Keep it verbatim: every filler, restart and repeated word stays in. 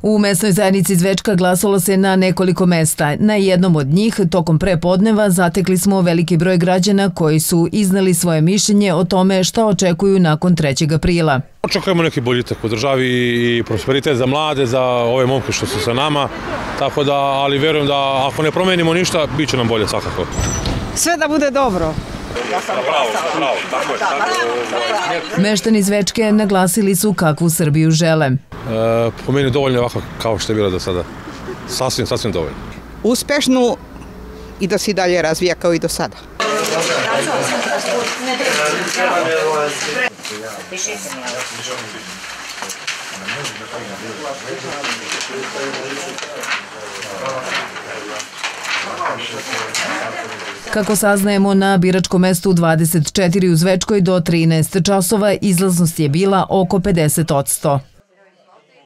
U mesnoj zajednici Zvečka glasalo se na nekoliko mesta. Na jednom od njih, tokom prepodneva, zatekli smo veliki broj građana koji su izneli svoje mišljenje o tome šta očekuju nakon trećeg aprila. Očekujemo neki boljitak u državi i prosperitet za mlade, za ove momke što su sa nama, tako da, ali verujem da ako ne promenimo ništa, bit će nam bolje svakako. Sve da bude dobro. Bravo, bravo, tako je, tako je. Meštani Zvečke naglasili su kakvu Srbiju žele. Po meni dovoljno ovako kao što je bilo do sada. Sasvim, sasvim dovoljno. Uspešnu i da se i dalje razvija kao i do sada. Kako saznajemo, na biračkom mestu dvadeset četiri u Zvečkoj do trinaest časova izlaznost je bila oko pedeset posto.